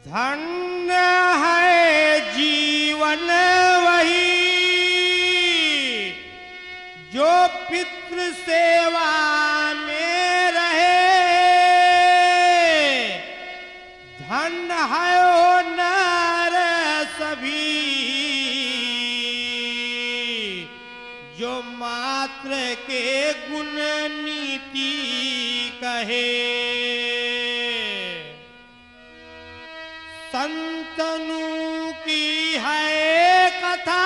धन्य है जीवन वही जो पितृ सेवा में रहे। धन्य है ओ नर सभी जो मात्र के गुण नीति कहे। संतनु की है कथा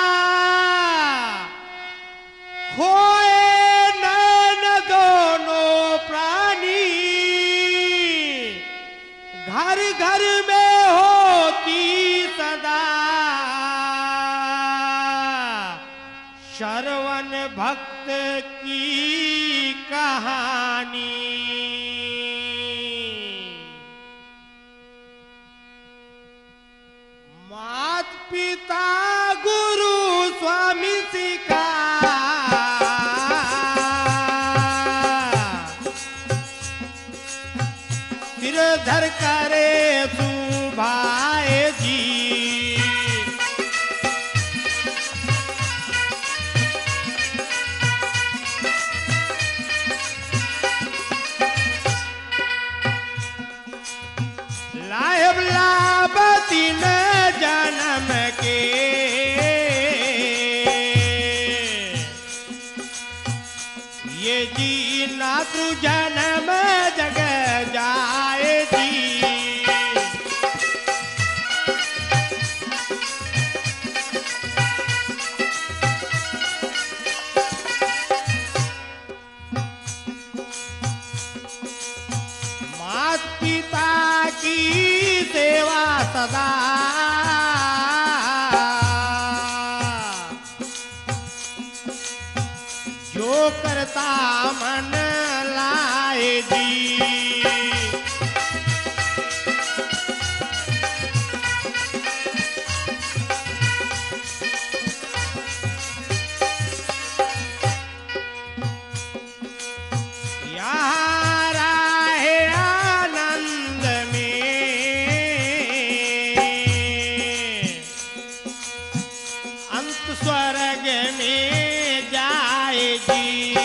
खोए नैन दोनों प्राणी। घर घर में होती सदा श्रवण भक्त की कहानी। मात पिता गुरु स्वामी सिका सिर धर करे सुभाए जी। लाभ लाभ तीन जन्म के ये जी ना तू जन्म जग जाए जी। मात पिता की सेवा सदा जो करता मन लाए जी। यहाँ रहे आनंद में अंत स्वर्ग में जाए जी।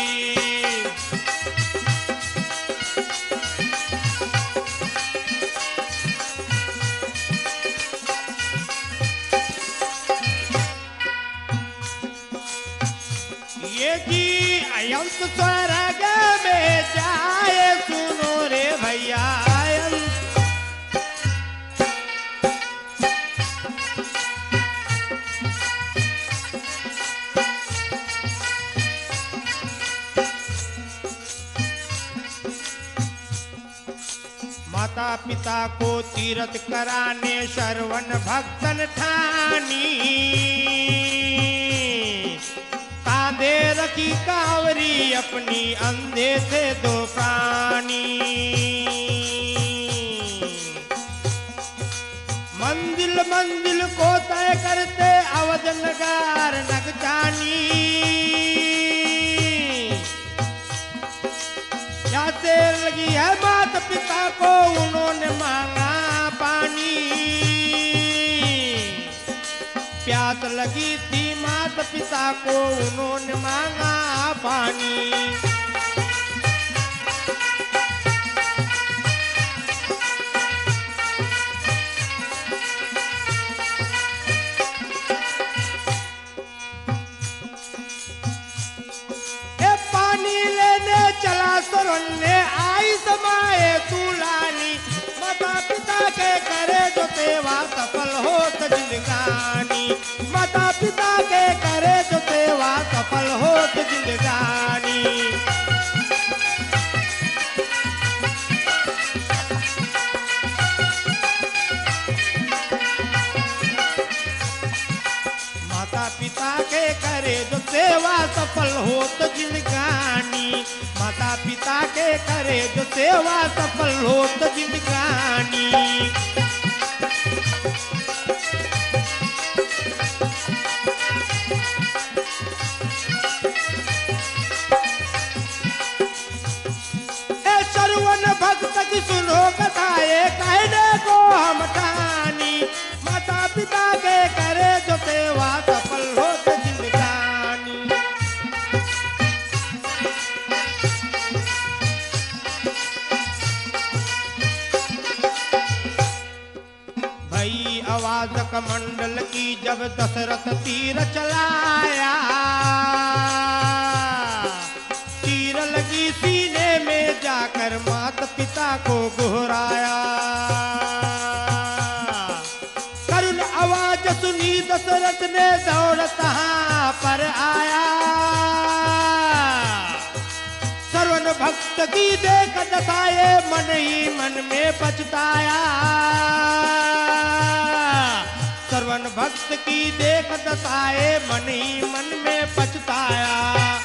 ये जी अयंत स्वर्ग में जाए सुनो रे भैया। माता पिता को तीर्थ कराने श्रवण भक्तन ठानी। कांधे रखी कांवरी अपनी अंधे थे दो प्राणी। मंजिल मंजिल को तय करते अवध नगार नगचानी। प्यासे लगी है माता पिता को उन्होंने मांगा पानी। प्यास लगी थी माता पिता को उन्होंने मांगा पानी। ए पानी लेने चला सुरन्ने आई समाए तुलानी। माता पिता के करे जो सेवा सफल हो तो जिंदगानी। माता पिता के करे जो सेवा सफल हो तो जिंदगानी। माता पिता के करे जो सेवा सफल हो तो जिंदगानी। माता पिता के करे जो सेवा सफल हो तो जिंदगानी। ए श्रवण भक्त की सुनो कथा ये कहने को हम आवाज कमंडल की जब दशरथ तीर चलाया, तीर लगी सीने में जाकर माता पिता को गोहराया। करुण आवाज सुनी दशरथ ने दौड़त यहाँ पर आया। श्रवण भक्त की देख दशाए मन ही मन में पछताया। श्रवण भक्त की देख दशाए मन ही मन में पछताया।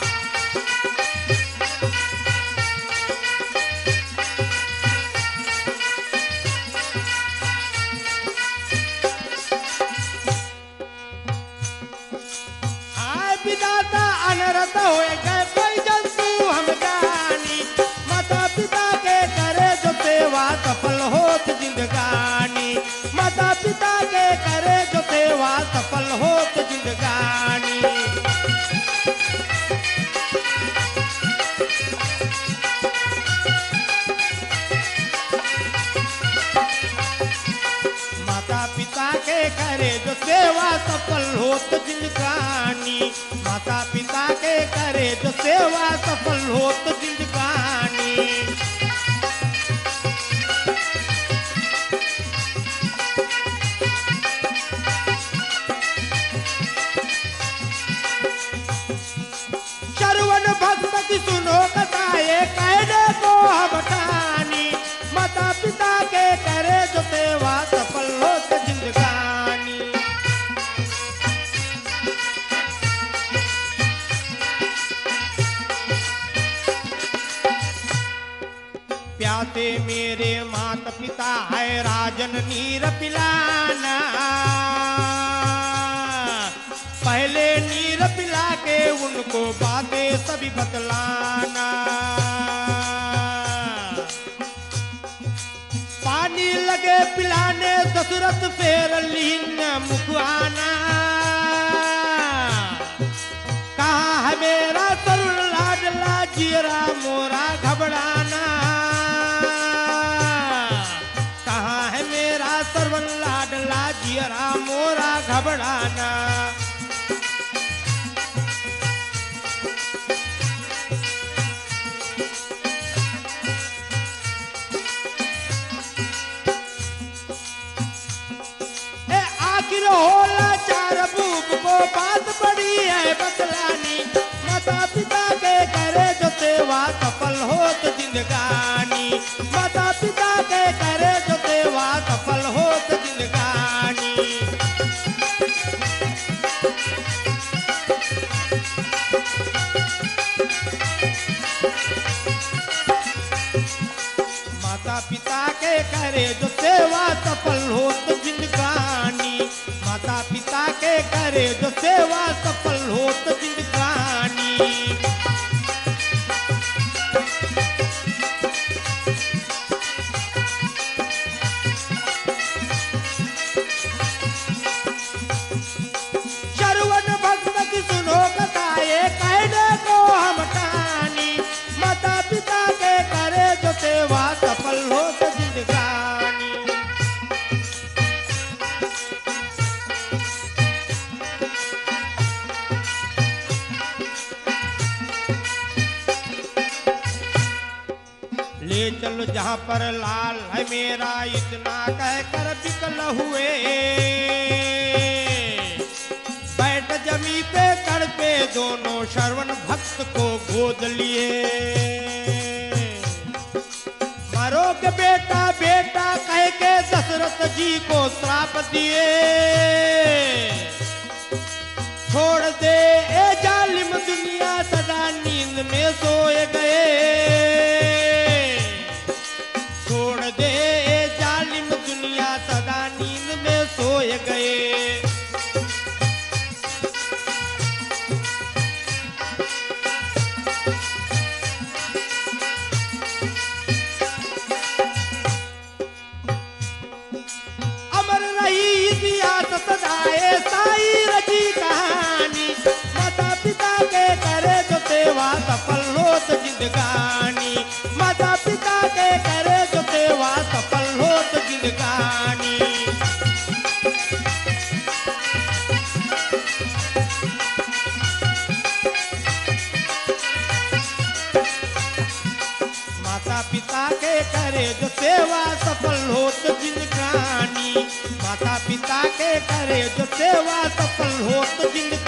आय विधाता अनरत होए गए कोई जंतु हम जानी, माता पिता के करे जो सेवा सफल होत जिंदगानी। माता पिता के करे जो सेवा सफल होत जिंदगानी। माता पिता के करे जो सेवा सफल होत जिंदगानी। माता पिता के करे जो सेवा सफल होत जिंदगानी। श्रवण भक्त की सुनो कथाए कहने को हम ठानी। माता पिता के करे जो सेवा सफल होत जिंदगानी। प्यासे मेरे माता पिता है राजन नीर पिलाना। पहले नीर पिला के उनको बातें सभी बतलाना। पानी लगे पिलाने दशरथ फेर लीन मुख आना। कहा है मेरा तरुण लाडला जियरा मोरा घबराना। कहा है मेरा तरुण लाडला जियरा मोरा घबराना। आखिर होला चार बूब को बात बड़ी है बतलानी। माता पिता के करे जो सेवा सफल होत जिंदगानी। माता पिता के करे जो सेवा सफल होत जिंदगानी। माता पिता के करे जो सेवा सफल होत जिंदगानी। माता पिता के करे जो सेवा सफल होत जिंदगानी। श्रवण भक्त की सुनो कथाए कहने को हम ठानी। माता पिता के करे जो सेवा सफल होत जिंदगानी। ले चलो जहाँ पर लाल है मेरा इतना कहकर विकल हुए। बैठ जमी पे कर पे दोनों श्रवण भक्त को गोद लिए। मरोगे बेटा बेटा कह के दशरथ जी को श्राप दिए। छोड़ दे ए जालिम दुनिया सदा नींद में सोए गए। छोड़ दे ए जालिम दुनिया सदा नींद में सोए गए। अमर रही इतिहास सदाए साई रची कहानी। माता पिता के करे जो सेवा सफल होत जिंदगानी। माता पिता के करे जो सेवा सफल होत जिंदगानी। सफल होत जिंदगानी। माता पिता के करे जो सेवा सफल होत जिंदगानी।